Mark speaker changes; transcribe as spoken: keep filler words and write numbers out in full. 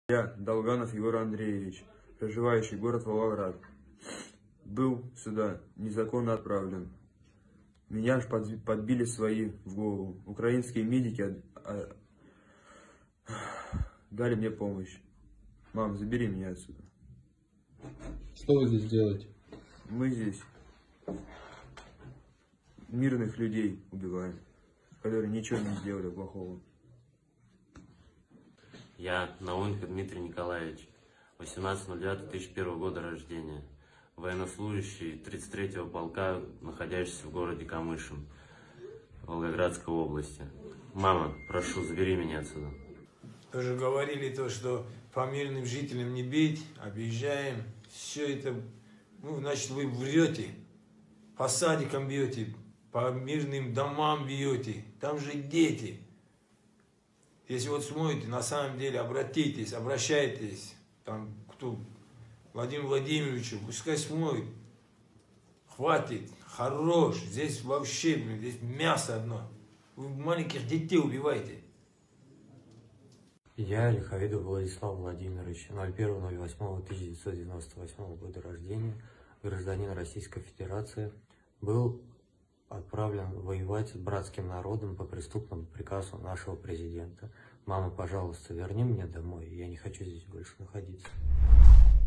Speaker 1: Я, Долганов Егор Андреевич, проживающий город Волгоград, был сюда незаконно отправлен. Меня аж подбили свои в голову. Украинские медики дали мне помощь. Мам, забери меня отсюда.
Speaker 2: Что вы здесь делаете?
Speaker 1: Мы здесь мирных людей убиваем, которые ничего не сделали плохого.
Speaker 3: Я Науменко Дмитрий Николаевич, восемнадцатого ноль девятого две тысячи первого года рождения, военнослужащий тридцать третьего полка, находящийся в городе Камышин, Волгоградской области. Мама, прошу, забери меня отсюда.
Speaker 4: Тоже говорили то, что по мирным жителям не бить, объезжаем. Все это, ну, значит, вы врете, по садикам бьете, по мирным домам бьете, там же дети. Если вот смотрите, на самом деле, обратитесь, обращайтесь, там, кто, Владимир Владимировичу, пускай смотрит, хватит, хорош, здесь вообще, блин, здесь мясо одно, вы маленьких детей убиваете.
Speaker 5: Я, Лиховидов Владислав Владимирович, ноль первого ноль восьмого тысяча девятьсот девяносто восьмого года рождения, гражданин Российской Федерации, был отправлен воевать с братским народом по преступному приказу нашего президента. Мама, пожалуйста, верни меня домой, я не хочу здесь больше находиться.